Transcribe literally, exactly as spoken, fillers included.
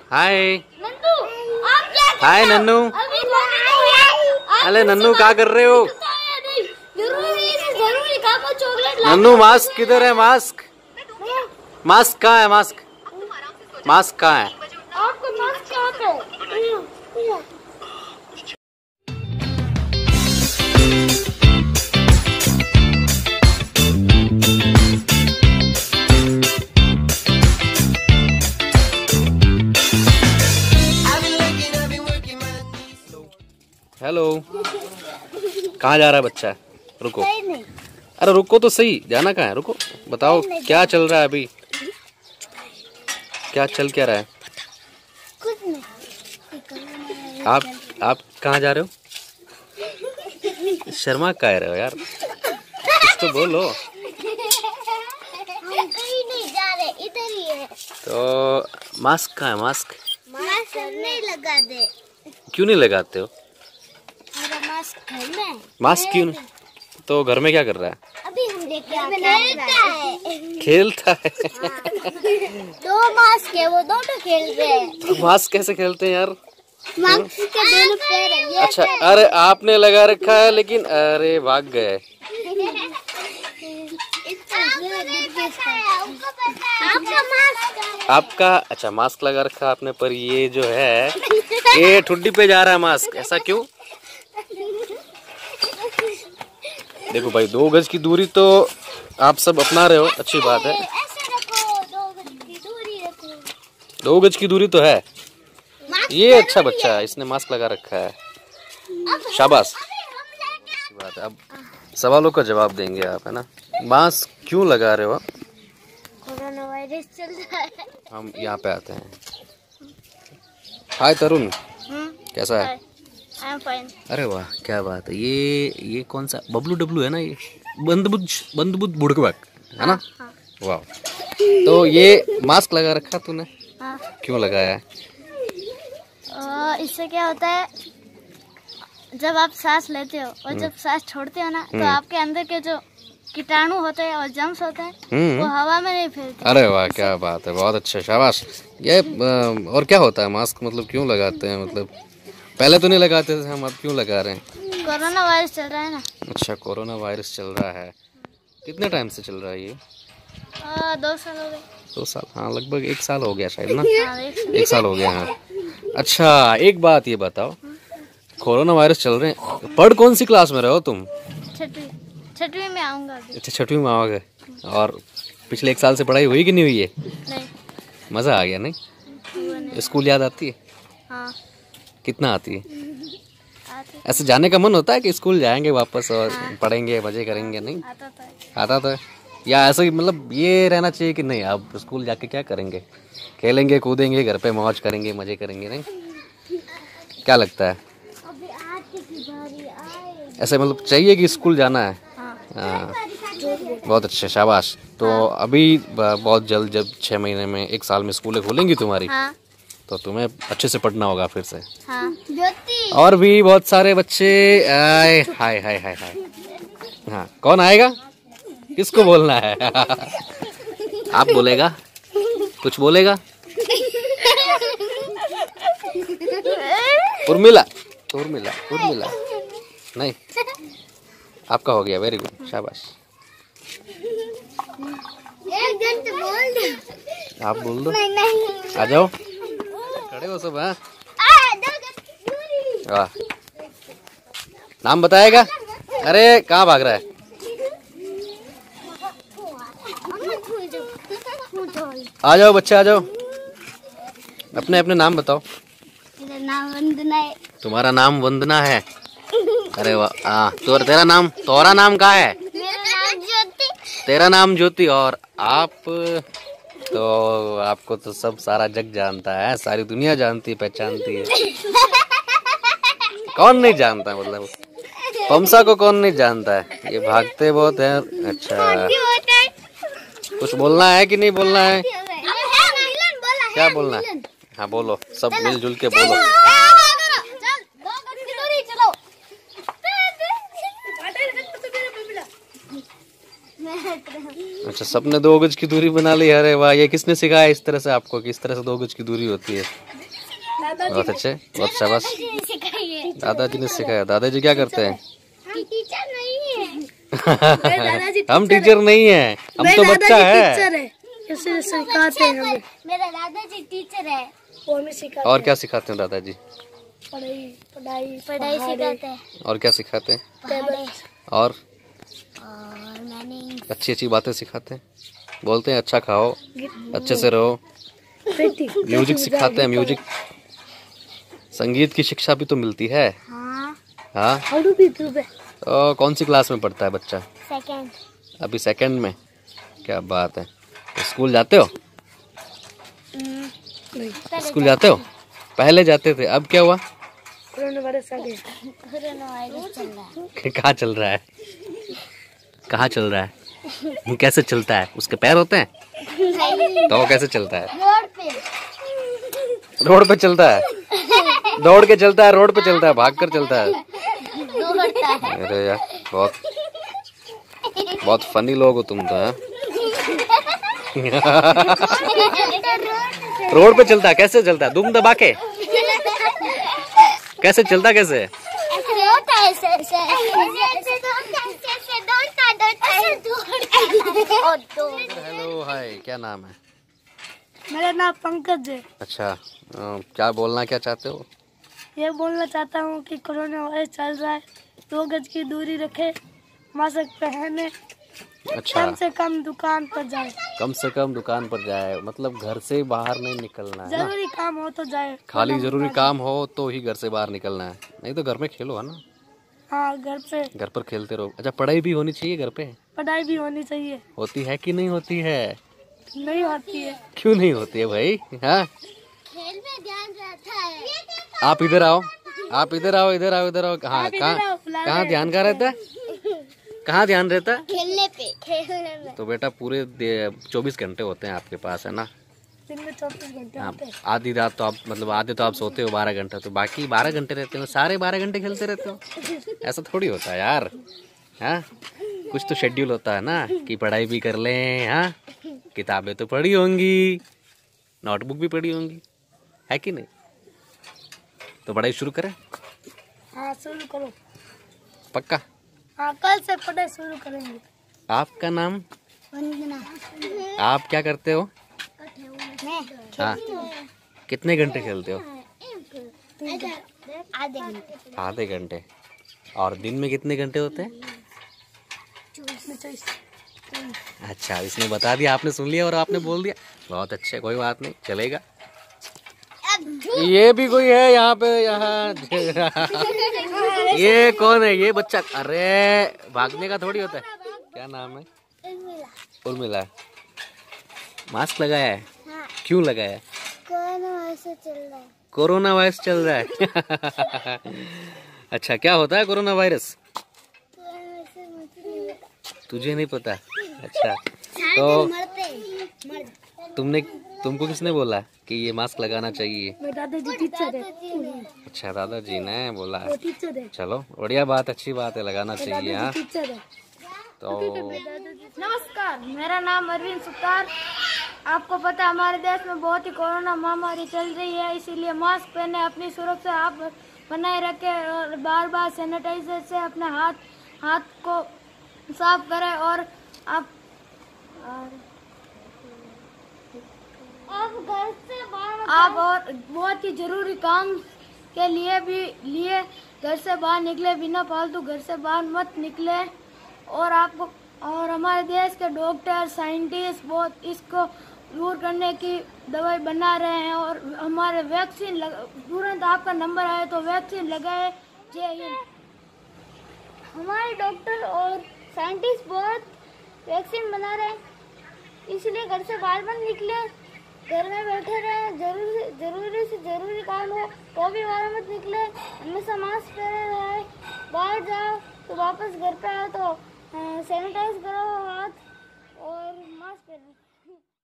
हाय हाय नन्नू। अरे नन्नू क्या कर रहे हो? नन्नू मास्क किधर है? मास्क मास्क कहाँ है? मास्क मास्क कहाँ है? आपको मास्क कहाँ पे? हेलो। कहाँ जा रहा है बच्चा? रुको, अरे रुको तो सही, जाना कहाँ है? रुको, बताओ क्या चल रहा है अभी? क्या चल क्या रहा है? कुछ नहीं। आप आप कहाँ जा रहे हो? शर्मा कह रहे हो यार, कुछ तो बोलो। हम कहीं नहीं जा रहे, इधर ही है। तो मास्क कहाँ है? मास्क मास्क नहीं लगा दे। क्यों नहीं लगाते हो? मेरा मास्क घर में है। मास्क क्यों नहीं? तो घर में क्या कर रहा है? अभी हम लेके आते हैं। खेलता है। दो मास्क है, वो दोनों खेल रहे हैं। तो मास्क कैसे खेलते हैं यार? मास्क के दोनों पैर है, ये अच्छा, अरे आपने लगा रखा है लेकिन अरे भाग गए। आपका मास्क, आपका अच्छा मास्क लगा रखा आपने, पर ये जो है ये ठुड्डी पे जा रहा है मास्क, ऐसा क्यों? देखो भाई, दो गज की दूरी तो आप सब अपना रहे हो, अच्छी बात है। ऐसे रखो, दो गज की दूरी रखो। दो गज की दूरी तो है। ये अच्छा बच्चा है, इसने मास्क लगा रखा है, शाबाश। अच्छी बात है। अब सवालों का जवाब देंगे आप, है ना? मास्क क्यों लगा रहे हो आप? कोरोना वायरस चल रहा है। हम यहाँ पे आते हैं। हाय तरुण, कैसा है? I am fine. अरे वाह, क्या बात है। ये ये कौन सा बबलू डब्लू है ना? ये बंदबुज बंदबुज बुड़कबक है ना? हाँ। वाह। तो ये मास्क लगा रखा तूने, हाँ। क्यों लगाया है? इससे क्या होता है, जब आप सांस लेते हो और जब सांस छोड़ते हो ना, तो आपके अंदर के जो कीटाणु होते हैं और जम्स होते हैं, वो हवा में नहीं फैलते। अरे वाह, क्या बात है, बहुत अच्छा, शाबाश। ये और क्या होता है मास्क, मतलब क्यों लगाते हैं? मतलब पहले तो नहीं लगाते थे हम, अब क्यों लगा रहे हैं? कोरोना वायरस चल रहा है ना। अच्छा, कोरोना वायरस चल रहा है। कितने टाइम से चल रहा है ये? आ, दो साल हो गए। दो साल, हाँ लगभग एक साल हो गया शायद ना। हाँ, एक साल। एक साल हो गया है। अच्छा, एक बात ये बताओ, कोरोना वायरस चल रहे हैं, पढ़ कौन सी क्लास में रहे हो तुम? छठवीं छठवीं में आऊंगा अभी। अच्छा, छठवीं में आओगे। और पिछले एक साल से पढ़ाई हुई कि नहीं हुई है? नहीं, मज़ा आ गया नहीं? वो नहीं। स्कूल याद आती है? हाँ, कितना आती है? आती ऐसे जाने का मन होता है कि स्कूल जाएंगे वापस और पढ़ेंगे, मजे करेंगे? नहीं आता था। आता था? या ऐसा ही मतलब ये रहना चाहिए कि नहीं आप स्कूल जाके क्या करेंगे? खेलेंगे, कूदेंगे, घर पे मौज करेंगे, मजे करेंगे? नहीं, क्या लगता है? अभी आती की बारी आए। ऐसे मतलब चाहिए कि स्कूल जाना है? हाँ। हाँ, बहुत अच्छे, शाबाश। तो अभी बहुत जल्द, जब छः महीने में, एक साल में स्कूलें खोलेंगी तुम्हारी, हाँ। तो तुम्हें अच्छे से पढ़ना होगा फिर से। हाँ। ज्योति। और भी बहुत सारे बच्चे आए। हाय हाय हाय हाय। हाँ, कौन आएगा? किसको बोलना है? आप बोलेगा? कुछ बोलेगा? उर्मिला, उर्मिला, उर्मिला नहीं, आपका हो गया, वेरी गुड, शाबाश। एक जन तो बोल दो। आप बोल दो। नहीं नहीं। आ जाओ, खड़े हो सब। हाँ, वाह। नाम बताएगा? अरे कहाँ भाग रहा है? आ जाओ बच्चे, आ जाओ, अपने अपने नाम बताओ। मेरा नाम वंदना है। तुम्हारा नाम वंदना है? अरे वाह। हाँ, तो तेरा नाम, तोरा नाम क्या है? मेरा नाम ज्योति। तेरा नाम ज्योति। और आप? तो आपको तो सब सारा जग जानता है, सारी दुनिया जानती है, पहचानती है। कौन नहीं जानता, मतलब पमसा को कौन नहीं जानता है? ये भागते बहुत है। अच्छा, कुछ बोलना है कि नहीं बोलना है? क्या बोलना है? हाँ बोलो, सब मिलजुल के बोलो। अच्छा, सबने दो गज की दूरी बना ली। अरे वाह, ये किसने सिखाया इस तरह से आपको, किस तरह से दो गज की दूरी होती है? बहुत अच्छे, बहुत शाबाश, दादाजी ने सिखाया। दादाजी क्या करते हैं? टीचर नहीं है। हम टीचर नहीं है, हम तो बच्चा है। सिखाते हैं हमें। मेरा दादाजी टीचर है, वो हमें सिखाते। और क्या सिखाते हैं दादाजी? पढ़ाई पढ़ाई पढ़ाई सिखाते हैं। और क्या सिखाते हैं? और अच्छी अच्छी बातें सिखाते हैं, बोलते हैं अच्छा खाओ, अच्छे से रहो। म्यूजिक सिखाते हैं, म्यूजिक, संगीत की शिक्षा भी तो मिलती है। हाँ। हाँ। तो कौन सी क्लास में पढ़ता है बच्चा? सेकंड। अभी सेकंड में, क्या बात है। तो स्कूल जाते हो? स्कूल जाते हो? पहले जाते थे, अब क्या हुआ? कोरोना वायरस आ गया। कोरोना वायरस चल रहा है। कहाँ चल रहा है? कहाँ चल रहा है? कैसे चलता है? उसके पैर होते हैं? तो वो कैसे चलता है? रोड पे। रोड पे चलता है? दौड़ के चलता है, रोड पे चलता है, भाग कर चलता है? अरे यार, बहुत बहुत फनी लोग हो तुम तो। है रोड पे चलता है, कैसे चलता है? दुम दबा के कैसे चलता? कैसे? हेलो, हाय, क्या नाम है? मेरा नाम पंकज है। अच्छा, आ, क्या बोलना क्या चाहते हो? ये बोलना चाहता हूँ कि कोरोना वायरस चल रहा है, दो गज की दूरी रखे, मास्क पहने, अच्छा, कम से कम दुकान पर जाए। कम से कम दुकान पर जाए, मतलब घर से बाहर नहीं निकलना है। जरूरी काम हो तो जाए, खाली जरूरी काम हो तो ही घर से बाहर निकलना है, नहीं तो घर में खेलो, है ना? हाँ, घर पे, घर पर खेलते रहो। अच्छा, पढ़ाई भी होनी चाहिए घर पे? पढ़ाई भी होनी चाहिए। होती है कि नहीं होती है? नहीं होती है। क्यों नहीं होती है भाई? हाँ, खेल में ध्यान रहता है। आप इधर आओ, आप इधर आओ, इधर आओ, इधर आओ। कहाँ कहाँ कहाँ ध्यान कहाँ रहता है? कहाँ ध्यान रहता है? खेलने पे, खेलने में। तो बेटा पूरे चौबीस घंटे होते हैं आपके पास, है ना? दिन में चौबीस घंटे होते हैं। आधी रात तो आप, मतलब आधे तो आप सोते हो बारह घंटे, तो बाकी बारह घंटे रहते हो, सारे बारह घंटे खेलते रहते हो? ऐसा थोड़ी होता है यार। हाँ, कुछ तो शेड्यूल होता है ना, कि पढ़ाई भी कर लें। हाँ, किताबें तो पढ़ी होंगी, नोटबुक भी पढ़ी होंगी, है कि नहीं? तो पढ़ाई शुरू करें? हाँ, शुरू करो। पक्का? हाँ, कल से पढ़ाई शुरू करेंगे। आपका नाम? वंदना। आप क्या करते हो? मैं हाँ, कितने घंटे खेलते हो? आधे घंटे। आधे घंटे। और दिन में कितने घंटे होते हैं? अच्छा, इसने बता दिया, आपने सुन लिया और आपने बोल दिया। बहुत अच्छे, कोई बात नहीं, चलेगा। ये भी कोई है यहाँ पे? यहाँ ये कौन है? ये बच्चा? अरे भागने का थोड़ी होता है। क्या नाम है? उर्मिला। मास्क लगाया है? हाँ। क्यों लगाया है? कोरोना वायरस चल रहा है। कोरोना वायरस चल रहा है। अच्छा, क्या होता है कोरोना वायरस? तुझे नहीं पता? अच्छा, तो तुमने तुमको किसने बोला कि ये मास्क लगाना चाहिए? दादाजी टीचर है। अच्छा, दादाजी ने बोला है। टीचर है। चलो, बढ़िया बात, अच्छी बात है, लगाना चाहिए। हाँ, टीचर है। तो नमस्कार, मेरा नाम अरविंद सुतार। आपको पता है हमारे देश में बहुत ही कोरोना महामारी चल रही है, इसीलिए मास्क पहने, अपनी सुरक्षा आप बनाए रखें और बार बार सैनिटाइजर से अपने हाथ हाथ को साफ करें। और आप आप घर से बाहर आप और बहुत ही जरूरी काम के लिए भी लिए घर से बाहर निकले, बिना फालतू घर से बाहर मत निकले। और आपको और हमारे देश के डॉक्टर साइंटिस्ट बहुत इसको दूर करने की दवाई बना रहे हैं। और हमारे वैक्सीन लग, तुरंत आपका नंबर आए तो वैक्सीन लगाए। जय हिंद। हमारे डॉक्टर और साइंटिस्ट बहुत वैक्सीन बना रहे हैं, इसलिए घर से बाहर मत निकले, घर में बैठे रहे। जरूरी जरूरी से जरूरी काम हो तो भी बाहर मत निकले, हमेशा मास्क पहने रहे। बाहर जाओ तो वापस घर पे आओ तो सैनिटाइज करो हाथ।